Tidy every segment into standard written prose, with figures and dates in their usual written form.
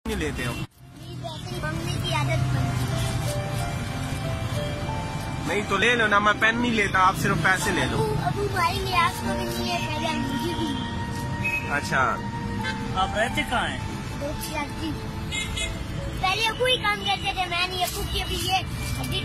नहीं लेते हो? मम्मी की आदत बनती है। नहीं तो ले लो ना, मैं पेन नहीं लेता, आप सिर्फ पैसे ले लो। अबू भाई ने आपको भी नहीं है, पहले मुझे भी। अच्छा, आप रहते कहाँ हैं? पहले अबू ही काम करते थे, मैं नहीं। अबू की अभी ये अभी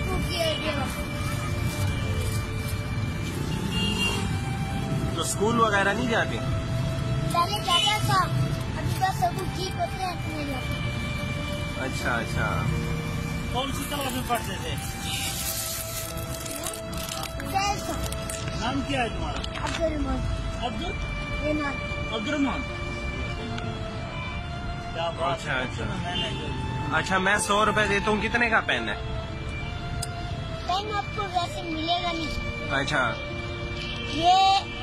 तो स्कूल वगैरह नहीं जाते? पहले जाता था, अभी बस अबू ठीक होते हैं तो नहीं जाते। अच्छा अच्छा। कौन सी क्लास में पढ़ते थे? नाम क्या है तुम्हारा? अब्दुलरहमान। अब्दुलरहमान। क्या बात अच्छा है। अच्छा मैंने अच्छा, मैं 100 रुपए देता हूँ, कितने का पेन है? पेन आपको वैसे मिलेगा नहीं। अच्छा, ये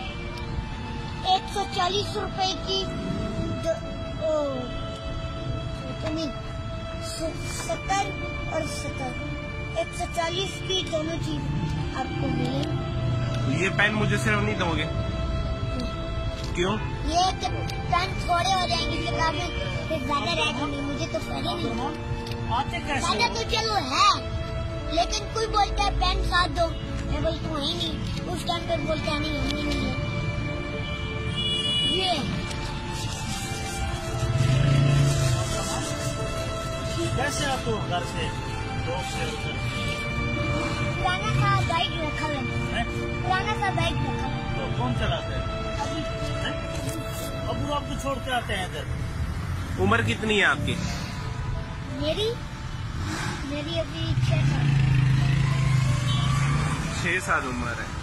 140 रुपए की 70 और 70 140 की दोनों चीज आपको मिलेगी। ये पेन मुझे सिर्फ नहीं दोगे? क्यों? ये पेन थोड़े हो जाएंगे, किताबें फिर ज्यादा रह जाएंगी। मुझे तो पहले नहीं आते कैसे? पहले तो चलो है, लेकिन कोई बोलता है पेन साथ दो, मैं बोलती हूँ ही नहीं। उस टाइम पर बोलता है नहीं, हमें नहीं है। ये कैसे आप तो घर से दोस्त से उधर पुराना सा बाइक रखा है, हैं? पुराना सा बाइक रखा है। तो कौन चलाते हैं? अभी हैं? अबू आपको छोड़ के आते हैं इधर। उम्र कितनी है आपकी? मेरी अभी 6 साल। 6 साल उम्र है।